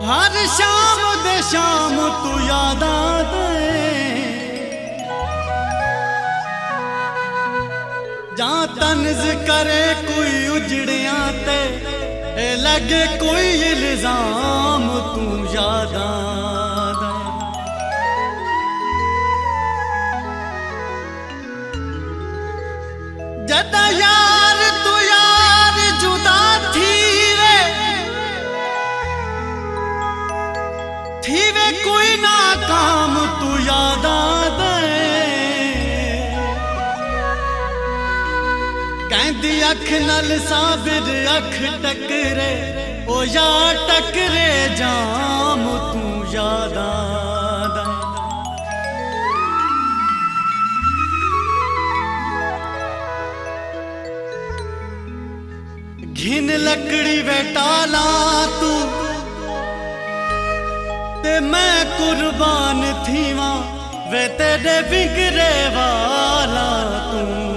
हर शाम दे शाम तू याद आते जा तन्ज करे कोई उजड़िया ते लगे कोई इल्जाम तू याद आदा जदा यार तू यार जुदा थी वे कोई ना काम तू याद आदे कहती अख नल साबिर अख टकरे ओ या टकरे जाम तू याद आदा घिन लकड़ी वेटाला तू ते मैं कुर्बान थीवा वे तेरे बिगड़े वाला तू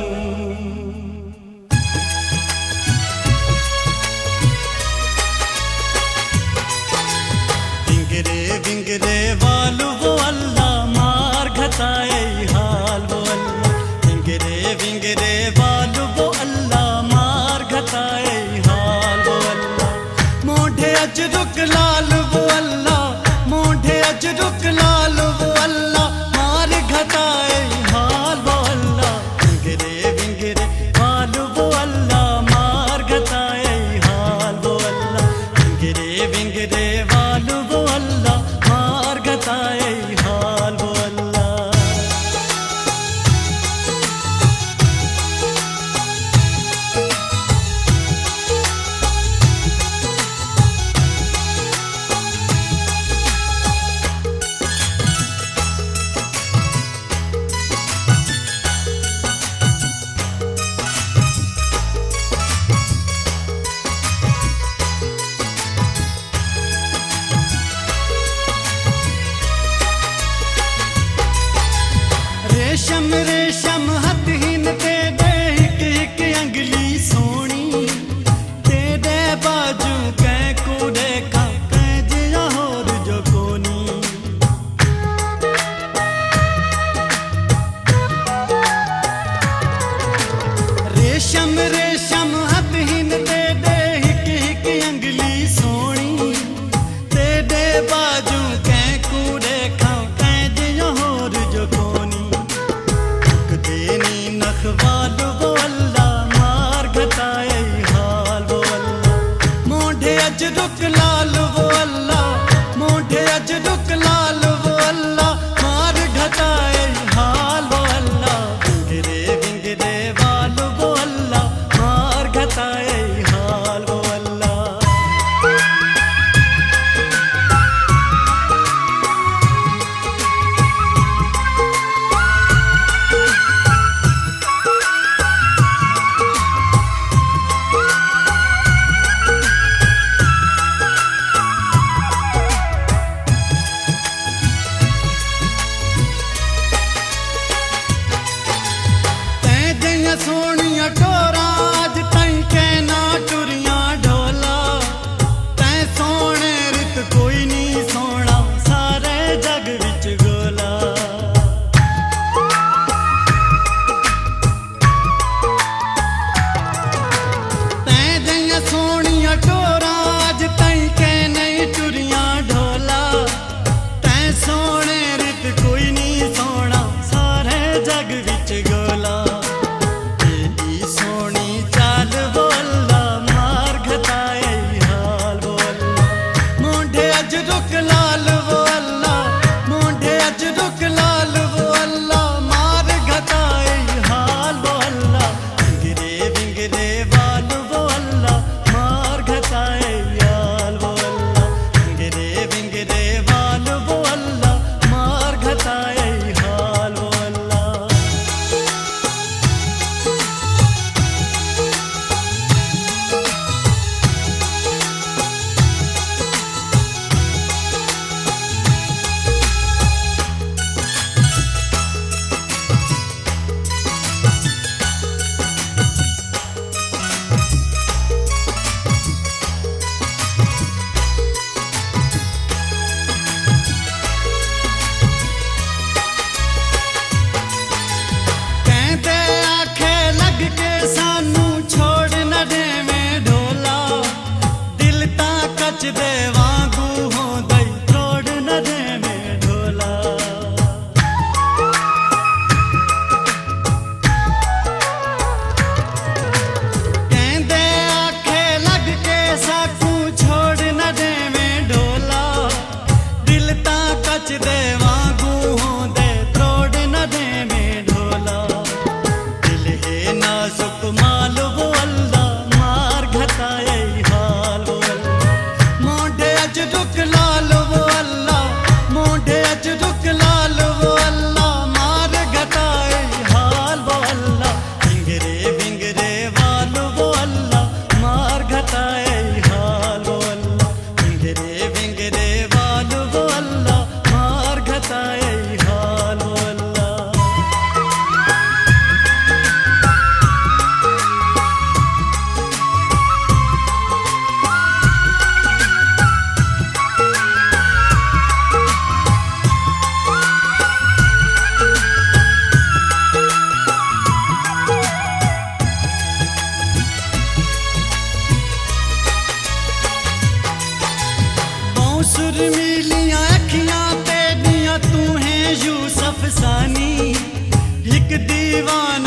बिगड़े बिगड़े वालू वो अल्लाह मार घटाए हाल वो अल्लाह बिगड़े बिगड़े वालू वो अल्लाह मार घटाए हाल वो अल्लाह मोढ़े अज रुक लाल वो अल्लाह मोढ़े अज रुक लाल वो अल्लाह मार घटाए हाल वो अल्लाह बिगड़े बिगड़े वाल वो अल्लाह मार घटाए हाल वो अल्लाह बिगड़े बिगड़े वाल वो अल्लाह मार घटाए हाल वो अल्लाह रेशम रेशम हथहीन तेरे हिक हिक अंगली सोनी तेरे बाजू कै को देखा कै जिया होर जो कोनी रेशम रेशम हथहीन तेरे हिक हिक अंगली सोनी तेरे बाजू कै को देखा कै जिया होर जो कोनी देनी नखवाल वो अल्लाह मार घटाए हाल वो अल्लाह मोढ़े अज रुक लाल वो अल्लाह मोढ़े अज रुक लाल वो अल्लाह मार घटाए हाल वो अल्लाह बिगड़े बिगड़े वाल वो अल्लाह मार घटाए हाल वो अल्लाह सोनिया टोरा अज तई कहना टुरिया ढोला तै सोने रित कोई नहीं सोना सारे जग विच गोला तै जइया सोनिया टोरा अज तई कहना टुरिया ढोला तै सोने रित कोई नहीं सोना सारे जग विच गोला सुरमीलियां अखियां तेरियां तू है यूसुफ सानी एक दीवाना